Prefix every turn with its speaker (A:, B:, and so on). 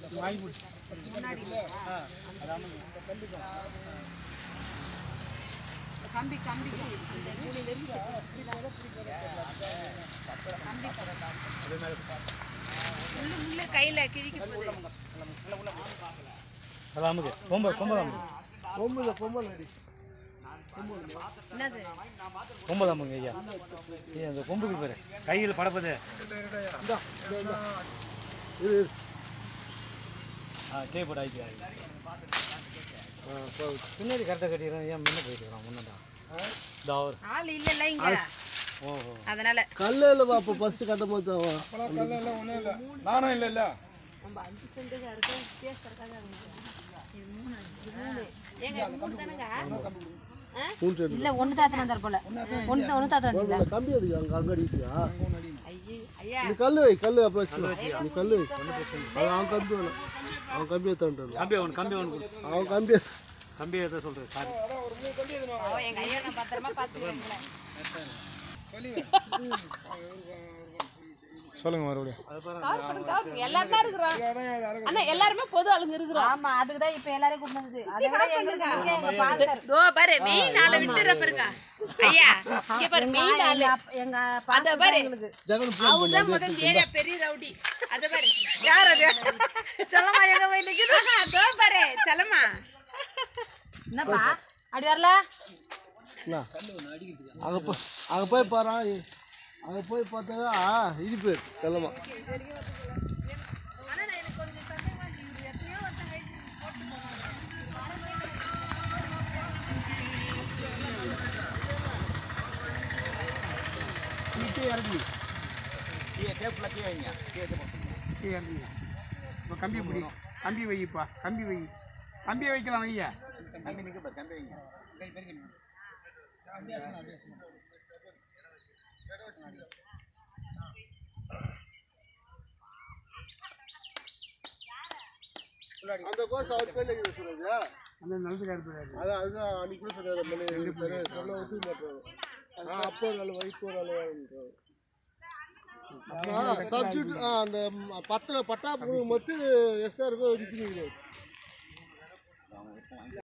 A: கம்பி கம்பி உள்ள கையில கிழிக்கு
B: அதாமுக்கு கொம்பு கொம்பு
C: கொம்புல கொம்புல அடி
A: என்னது
B: கொம்புதாமுங்க ஐயா அந்த கொம்புக்கு பேரு கையில் படப்பது
C: இது
B: கேப்பட ஆயிடுச்சு பின்னாடி கரெக்டாக கட்டிடுறோம் ஏன் முன்ன போயிட்டுருக்கோம் முன்னதான்
A: ஆள் இல்லைல்ல இங்க
B: ஓஹோ
A: அதனால
C: கல்ல இல்லை அப்போ ஃபஸ்ட்டு கட்டும் போது
D: கல்ல இல்லை ஒன்றும் இல்லை நானும் இல்லை இல்லை
A: நம்ம 5 சென்ட்டுக்கு இருக்கு ஸ்பேஸ் கரெக்டாக இது 3 ஏங்க 3 தானங்க இல்ல ஒன்னு தாத்தன வந்தார் போல ஒன்னு தாத்தன வந்தீங்க
C: கம்பி அது அங்க அடிக்கியா
A: ஐயா
C: நீ கல்லு வை கல்லு அப்ப வச்சு நீ கல்லு வை அவன் கம்பி வேணும் அவன் கம்பி ஏத்தான்றான் அவன் கம்பி
B: ஏற்ற சொல்கிறேன் சாரி
A: எங்க ஐயா நான் பத்திரமா பார்த்துக்கிறேன்
D: சொல்லுங்க மறுபடியும்
A: எல்லாரும் தான் இருக்கிறோம் அண்ணா எல்லாருமே பொது ஆளுங்க இருக்கிறோம் ஆமா அதுக்கு தான் இப்ப எல்லாரும் கூட்டி வந்தது அதை விட எங்க பாஸ்டர் தோ பாரு மெயின் ஆள விட்டுற பாருங்க ஐயா இங்க பாரு மெயின் ஆள எங்க அத பாரு அவர் தான் முதல்ல ஏரியா பெரிய ரவுடி அத பாரு யார் அது செல்லமா எங்க போய் நிக்குது தோ பாரு செல்லமா என்னப்பா அடி வரல
C: அங்க போய் பாரு அங்கே போய் பார்த்தாவே இது பேர் செல்லமா
D: கம்பி முடி கம்பி வைப்பா கம்பி வை கம்பியை வைக்கலாம் ஐயா கம்பி நிற்க கம்பி வைங்க
C: அந்த கோர்ஸ் அவர் பேர்ல இருக்குது சொல்லுங்க
D: அந்த நல்லதுக்கார பேர்
C: அதுதான் அன்னைக்கு கூட சொல்ல ஒத்துக்க மாட்டாங்க அப்போ நல்ல வயிற்று நல்ல சப்ஜெக்ட் அந்த பத்திர பட்டா மட்டும் எஸ்ஆர் இருக்கும்